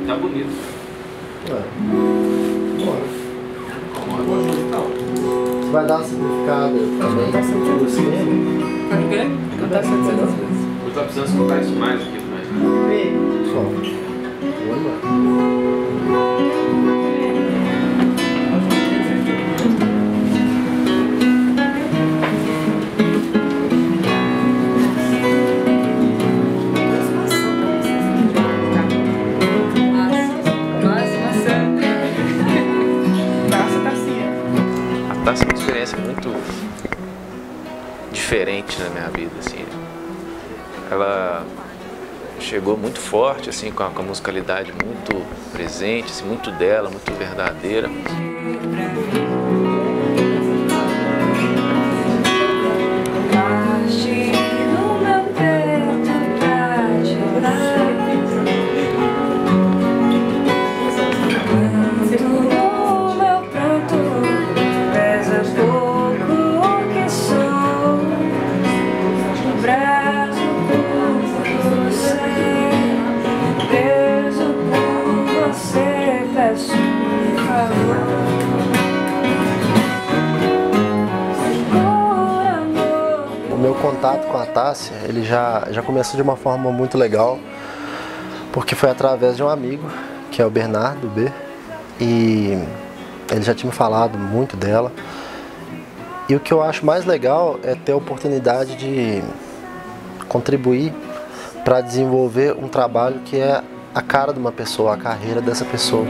tá bonito. Bora. Você vai dar uma simplificada também no esquema? Pode ver? Cantar 700 vezes. Eu tô precisando escutar isso mais aqui, mas... Só. Vamos lá. A taça é uma experiência muito diferente na minha vida, assim. Ela chegou muito forte, assim, com a musicalidade muito presente, assim, muito dela, muito verdadeira. O meu contato com a Tássia, ele já começou de uma forma muito legal, porque foi através de um amigo, que é o Bernardo B, e ele já tinha me falado muito dela. E o que eu acho mais legal é ter a oportunidade de contribuir para desenvolver um trabalho que é a cara de uma pessoa, a carreira dessa pessoa.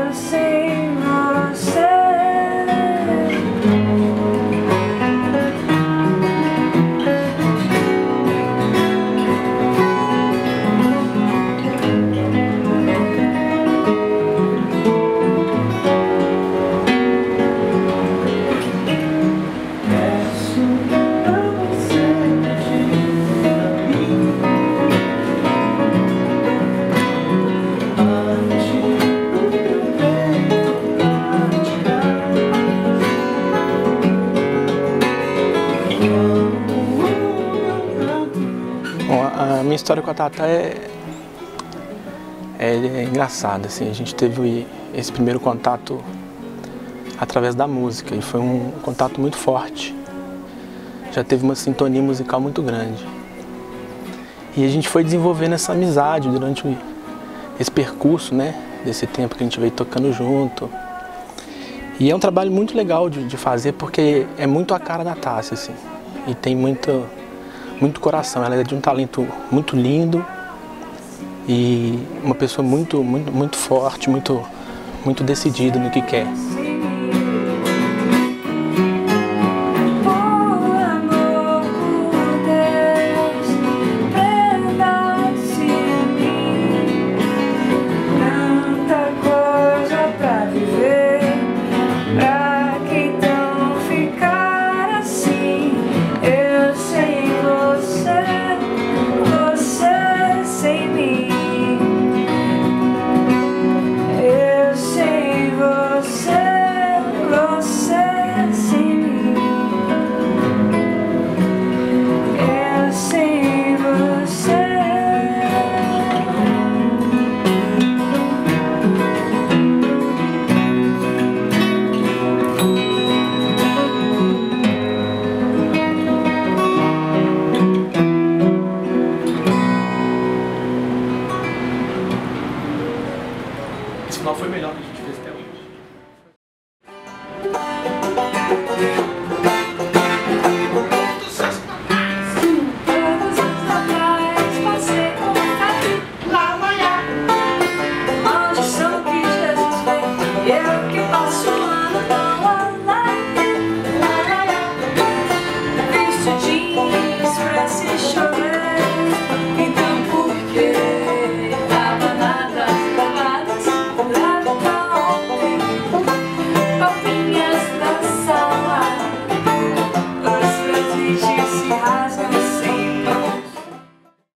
A minha história com a Tatá é engraçada, assim. A gente teve esse primeiro contato através da música e foi um contato muito forte. Já teve uma sintonia musical muito grande. E a gente foi desenvolvendo essa amizade durante esse percurso, né, desse tempo que a gente veio tocando junto. E é um trabalho muito legal de fazer porque é muito a cara da Tássia, assim. E tem muito coração. Ela é de um talento muito lindo e uma pessoa muito forte, muito decidida no que quer. Esse final foi melhor.